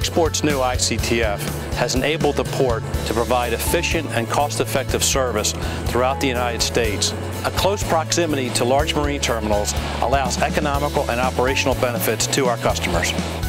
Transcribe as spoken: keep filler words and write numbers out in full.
JAXPORT's new I C T F has enabled the port to provide efficient and cost-effective service throughout the United States. A close proximity to large marine terminals allows economical and operational benefits to our customers.